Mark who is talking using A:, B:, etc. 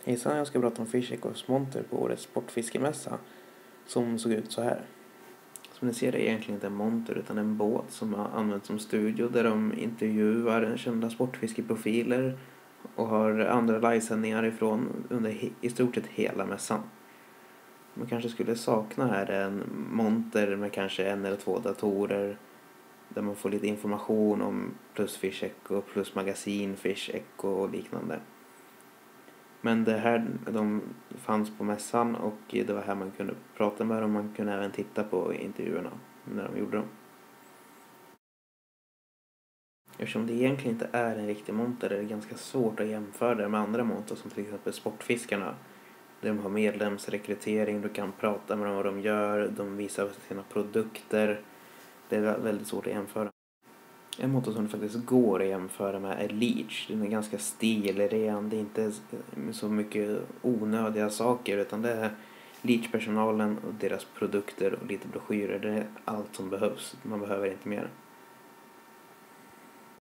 A: Hejsan, jag ska prata om Fish Ecos monter på årets sportfiskemässa som såg ut så här. Som ni ser är det egentligen inte en monter utan en båt som har använts som studio där de intervjuar kända sportfiskeprofiler och har andra livesändningar ifrån under i stort sett hela mässan. Man kanske skulle sakna här en monter med kanske en eller två datorer där man får lite information om plus Fish Eco, plus magasin Fish Eco och liknande. Men det här, de fanns på mässan och det var här man kunde prata med dem. Man kunde även titta på intervjuerna när de gjorde dem. Eftersom det egentligen inte är en riktig monter är det ganska svårt att jämföra det med andra monter som till exempel Sportfiskarna. De har medlemsrekrytering, du kan prata med dem vad de gör, de visar sina produkter. Det är väldigt svårt att jämföra. En motor som det faktiskt går att jämföra med är Leech. Den är ganska stilren, det är inte så mycket onödiga saker utan det är Leech-personalen och deras produkter och lite broschyrer. Det är allt som behövs, man behöver inte mer.